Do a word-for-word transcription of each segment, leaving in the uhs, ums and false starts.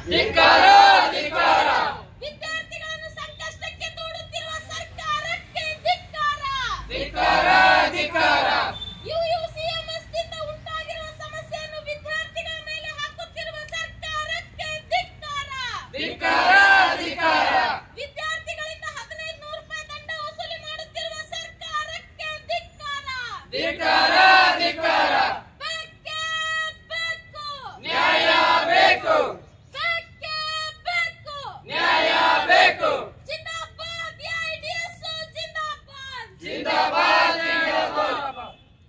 ಧಿಕ್ಕಾರ ಧಿಕ್ಕಾರ ವಿದ್ಯಾರ್ಥಿಗಳನ್ನು ಸಂಕಷ್ಟಕ್ಕೆ ದೂಡುತ್ತಿರುವ ಸರ್ಕಾರಕ್ಕೆ ಧಿಕ್ಕಾರ ಧಿಕ್ಕಾರ ಧಿಕ್ಕಾರ ಯುಯುಸಿಎಂಎಸ್ನಿಂದ ಉಂಟಾಗಿರುವ ಸಮಸ್ಯೆಯನ್ನು ವಿದ್ಯಾರ್ಥಿಗಳ ಮೇಲೆ ಹಾಕುತ್ತಿರುವ ಸರ್ಕಾರಕ್ಕೆ ಧಿಕ್ಕಾರ ಧಿಕ್ಕಾರ ಧಿಕ್ಕಾರ ವಿದ್ಯಾರ್ಥಿಗಳಿಂದ ಹದಿನೈದು ನೂರು ರೂಪಾಯಿ ದಂಡ ವಸೂಲಿ ಮಾಡುತ್ತಿರುವ ಸರ್ಕಾರಕ್ಕೆ ಧಿಕ್ಕಾರ ಧಿಕ್ಕಾರ ಧಿಕ್ಕಾರ ಬೇಕೇ ಬೇಕು ನ್ಯಾಯ ಬೇಕು ಬೇಕೇ ಬೇಕು ನ್ಯಾಯ ಬೇಕು ಜಿಂದಾಬಾದ್ ಎಐಡಿಎಸ್ ಜಿಂದಾಬಾದ್ ಜಿಂದಾಬಾದ್ ಜಿಂದಾಬಾದ್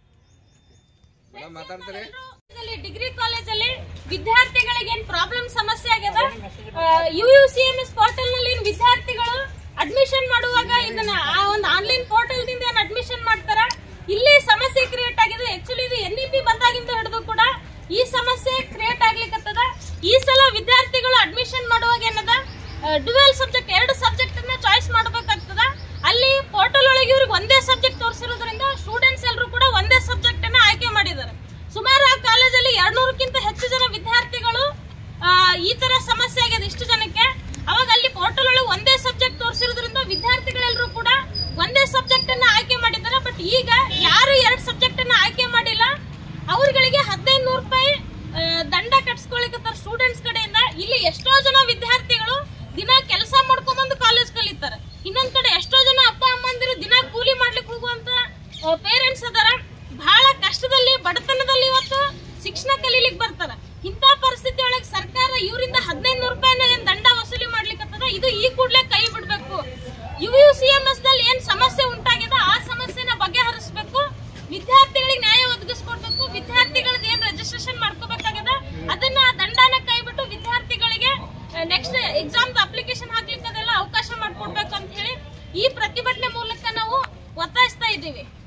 ಮಾತಾಡ್ತಾರೆ ಡಿಗ್ರಿ ಕಾಲೇಜಲ್ಲಿ ವಿದ್ಯಾರ್ಥಿಗಳಿಗೆ ಏನ್ ಪ್ರಾಬ್ಲಮ್ ಸಮಸ್ಯೆ ಆಗ್ಯದ ಯುಯುಸಿಎಂಎಸ್ ಪೋರ್ಟಲ್ ನಲ್ಲಿ ವಿದ್ಯಾರ್ಥಿಗಳು ಅಡ್ಮಿಷನ್ ಮಾಡುವಾಗ ಇದನ್ನ ಆ ಒಂದು ಆನ್ಲೈನ್ ಪೋರ್ಟಲ್ ದಿಂದ ಏನ್ ಅಡ್ಮಿಷನ್ ಮಾಡ್ತಾರ ಇಲ್ಲಿ ಸಮಸ್ಯೆ ಕ್ರಿಯೇಟ್ ಆಗಿದೆ. ಆಕ್ಚುಲಿ ಇದು ಎನ್ ಇ ಪಿ ಬಂದಾಗಿಂದ ಹಿಡಿದು ಕೂಡ ಈ ಸಮಸ್ಯೆ ಕ್ರಿಯೇಟ್ ಆಗ್ಲಿಕ್ಕತ್ತದ. ಈ ಸಲ ವಿದ್ಯಾರ್ಥಿಗಳು ಅಡ್ಮಿಷನ್ ಮಾಡುವಾಗ ಏನದ ಡ್ಯುಯಲ್ ಸಬ್ಜೆಕ್ಟ್ ಎರಡು ಸಬ್ಜೆಕ್ಟ್ ಅನ್ನ ಚಾಯ್ಸ್ ಮಾಡಬೇಕಾಗ್ತದ. ಅಲ್ಲಿ ಪೋರ್ಟಲ್ ಒಳಗೆ ಇವ್ರಿಗೆ ಒಂದೇ ಸಬ್ಜೆಕ್ಟ್ ತೋರಿಸಿರೋದ್ರಿಂದ ಸ್ಟೂಡೆಂಟ್ಸ್ ಎಲ್ಲರೂ ಕೂಡ ಒಂದೇ ಸಬ್ಜೆಕ್ಟ್ ಅನ್ನ ಆಯ್ಕೆ ಮಾಡಿದ್ದಾರೆ. ಸುಮಾರು ಆ ಕಾಲೇಜಲ್ಲಿ ಎರಡ್ನೂರಕ್ಕಿಂತ ಹೆಚ್ಚು ಜನ ವಿದ್ಯಾರ್ಥಿಗಳು ಈ ತರ ಸಮಸ್ಯೆ ಆಗಿದೆ ಇಷ್ಟು ಜನಕ್ಕೆ. ಅವಾಗ ಅಲ್ಲಿ ಪೋರ್ಟಲ್ ಒಳಗೆ ಒಂದೇ ಸಬ್ಜೆಕ್ಟ್ ತೋರಿಸಿರೋದ್ರಿಂದ ವಿದ್ಯಾರ್ಥಿಗಳೆಲ್ಲರೂ ಕೂಡ ಒಂದೇ ಸಬ್ಜೆಕ್ಟ್ ಅನ್ನ ಆಯ್ಕೆ ಮಾಡಿದ್ದಾರೆ. ಬಟ್ ಈಗ ಯಾರು ಎರಡು ಸಬ್ಜೆಕ್ಟ್ ಅನ್ನ ಆಯ್ಕೆ ಮಾಡಿಲ್ಲ ಅವ್ರಗಳಿಗೆ ಹದಿನೈದು ನೂರು ರೂಪಾಯಿ ದಂಡ ಕಟ್ಸ್ಕೊಳಿಕತ್ತಾರ ಸ್ಟೂಡೆಂಟ್ಸ್ ಕಡೆಯಿಂದ. ಇಲ್ಲಿ ಎಷ್ಟೋ ಜನ ವಿದ್ಯಾರ್ಥಿಗಳು ದಿನ ಕೆಲಸ ಮಾಡ್ಕೊಂಡ್ ಬಂದು ಕಾಲೇಜ್ ಕಲಿತಾರೆ. ಇನ್ನೊಂದ್ ಕಡೆ ಎಷ್ಟೋ ಜನ ಅಪ್ಪ ಅಮ್ಮಂದಿರು ದಿನ ಕೂಲಿ ಮಾಡ್ಲಿಕ್ಕೆ ಹೋಗುವಂತ ಪೇರೆಂಟ್ಸ್ ಅದಾರ. ಬಹಳ ಕಷ್ಟದಲ್ಲಿ ಬಡತನದಲ್ಲಿ ಇವತ್ತು ಶಿಕ್ಷಣ ಕಲೀಲಿಕ್ಕೆ ಬರ್ತಾರ. ಇಂತ ಪರಿಸ್ಥಿತಿ ಒಳಗೆ ಸರ್ಕಾರ ಇವರಿಂದ ಹದಿನೈದು ನೂರು ರೂಪಾಯಿನ ಏನ್ ದಂಡ ವಸೂಲಿ ಮಾಡ್ಲಿಕ್ಕತ್ತದ ಇದು ಈ ಕೂಡಲೇ ಕೈ ಬಿಡ್ಬೇಕು. ಯುಯುಸಿಎಂಎಸ್ ದಲ್ಲಿ ಏನ್ ಸಮಸ್ಯೆ ಉಂಟಾಗಿದೆ ಆ ಸಮಸ್ಯೆನ ಬಗೆಹರಿಸಬೇಕು. ವಿದ್ಯಾರ್ಥಿಗಳಿಗೆ ನ್ಯಾಯ ಒದಗಿಸ್ಕೊಡ್ಬೇಕು. ವಿದ್ಯಾರ್ಥಿಗಳದ್ದು ಏನ್ ರಿಜಿಸ್ಟ್ರೇಷನ್ ಮಾಡ್ಕೋಬೇಕಾಗಿದೆ ಅದನ್ನ ದಂಡನ ಕೈ ಬಿಟ್ಟು ವಿದ್ಯಾರ್ಥಿಗಳಿಗೆ ನೆಕ್ಸ್ಟ್ ಎಕ್ಸಾಮ್ ಅಪ್ಲಿಕೇಶನ್ ಹಾಕ್ಲಿಕ್ಕೆ ಅದೆಲ್ಲ ಅವಕಾಶ ಮಾಡ್ಕೊಡ್ಬೇಕು ಅಂತ ಹೇಳಿ ಈ ಪ್ರತಿಭಟನೆ ಮೂಲಕ ನಾವು ಒತ್ತಾಯಿಸ್ತಾ ಇದ್ದೀವಿ.